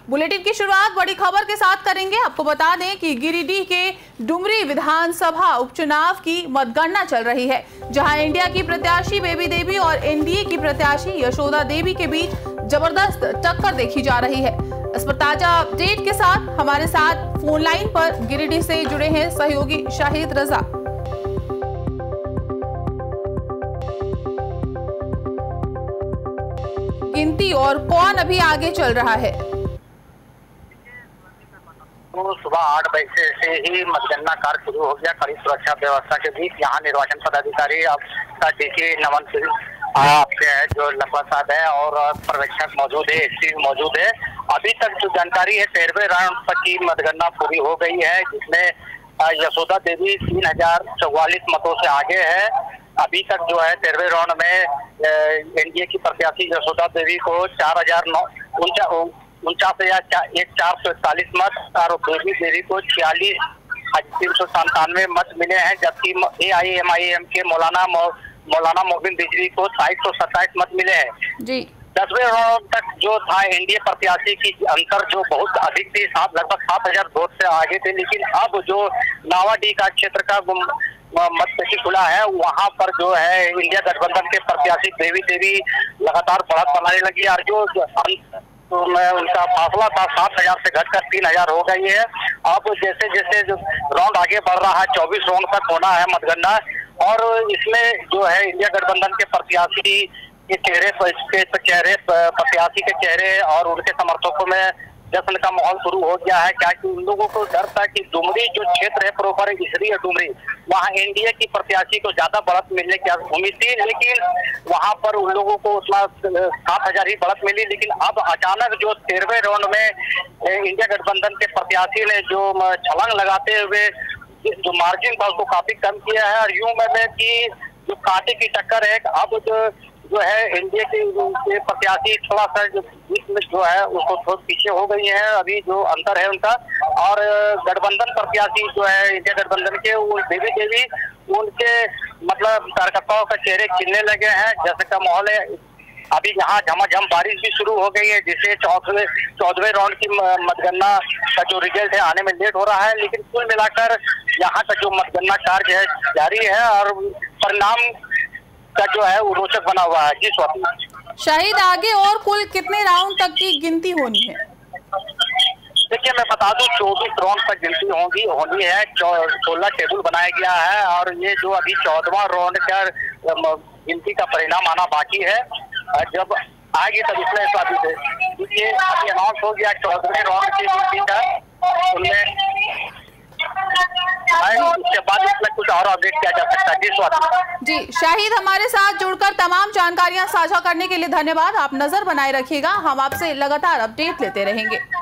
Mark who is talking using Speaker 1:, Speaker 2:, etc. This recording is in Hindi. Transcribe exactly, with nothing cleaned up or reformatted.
Speaker 1: बुलेटिन की शुरुआत बड़ी खबर के साथ करेंगे। आपको बता दें कि गिरिडीह के डुमरी विधानसभा उपचुनाव की मतगणना चल रही है, जहां इंडिया की प्रत्याशी बेबी देवी और एनडीए की प्रत्याशी यशोदा देवी के बीच जबरदस्त टक्कर देखी जा रही है। इस पर ताजा अपडेट के साथ हमारे साथ फोन लाइन पर गिरिडीह से जुड़े हैं सहयोगी शाहिद रजा। गिनती और कौन अभी आगे चल रहा है?
Speaker 2: तो सुबह आठ बजे से ही मतगणना कार्य शुरू हो गया। कड़ी सुरक्षा व्यवस्था के बीच यहाँ निर्वाचन पदाधिकारी आपका देखिए नमन सिंह आपके है जो लंबा साहब है और पर्यवेक्षक मौजूद है, एसपी मौजूद है। अभी तक जो जानकारी है तेरहवें राउंड तक की मतगणना पूरी हो गई है, जिसमें यशोदा देवी तीन हजार चौवालीस मतों से आगे है। अभी तक जो है तेरहवें राउंड में एनडीए की प्रत्याशी यशोदा देवी को चार हजार नौ उनचास हजार एक चार सौ इकतालीस मत और बेबी देवी को छियालीस तीन सौ संतानवे मत मिले हैं, जबकि ए आई एम आई एम के मौलाना मौलाना मोबिन बिजली को साठ सौ सत्ताईस मत मिले हैं
Speaker 1: जी।
Speaker 2: दसवें राउंड तक जो था एनडीए प्रत्याशी की अंतर जो बहुत अधिक थी, सात लगभग सात हजार वोट से आगे थे, लेकिन अब जो नावाडीह का क्षेत्र का मतपेटी खुला है वहां पर जो है इंडिया गठबंधन के प्रत्याशी बेबी देवी लगातार बढ़त बनाने लगी और जो तो मैं उनका फासला था सात हजार से घटकर तीन हजार हो गई है। अब जैसे जैसे जो राउंड आगे बढ़ रहा है चौबीस राउंड तक होना है मतगणना, और इसमें जो है इंडिया गठबंधन के प्रत्याशी के चेहरे पर चेहरे प्रत्याशी के चेहरे और उनके समर्थकों में जश्न का माहौल शुरू हो गया है। क्या कि उन लोगों को डर था कि डुमरी जो क्षेत्र है प्रोपर इसरी है डुमरी, वहाँ एनडीए की प्रत्याशी को ज्यादा बढ़त मिलने की उम्मीद थी, लेकिन वहाँ पर उन लोगों को उतना सात हजार ही बढ़त मिली। लेकिन अब अचानक जो तेरहवें राउंड में इंडिया गठबंधन के प्रत्याशी ने जो छलांग लगाते हुए जो मार्जिन था उसको काफी कम किया है और यूं में कि जो कांटे की टक्कर है अब जो जो है एनडीए के प्रत्याशी थोड़ा सा जो जो है उसको थोड़ा पीछे हो गई है। अभी जो अंतर है उनका और गठबंधन प्रत्याशी जो है इंडिया गठबंधन के वो बेबी देवी उनके मतलब कार्यकर्ताओं का चेहरे खिलने लगे हैं, जैसे का माहौल है। अभी यहाँ झमाझम बारिश भी शुरू हो गई है, जिससे चौदहवें चौदहवें राउंड की मतगणना का जो रिजल्ट है आने में लेट हो रहा है, लेकिन कुल मिलाकर यहाँ का जो मतगणना कार्य है जारी है और परिणाम का जो है वो रोचक बना हुआ है। जी स्वाति।
Speaker 1: शाहिद, आगे और कुल कितने राउंड तक की गिनती होनी है?
Speaker 2: देखिए मैं बता दूं चौबीस राउंड तक गिनती होगी होनी है। सोलह टेबल बनाया गया है और ये जो अभी चौदहवां राउंड का गिनती का परिणाम आना बाकी है। जब आएगी तब इसमें स्वाति से ये अभी अनाउंस हो गया चौदहवें राउंड की गिनती का, उनमें उसके बाद इसमें कुछ और अपडेट किया जा सकता है। जी स्वाति।
Speaker 1: जी शाहिद, हमारे साथ जुड़कर तमाम जानकारियां साझा करने के लिए धन्यवाद। आप नजर बनाए रखिएगा, हम आपसे लगातार अपडेट लेते रहेंगे।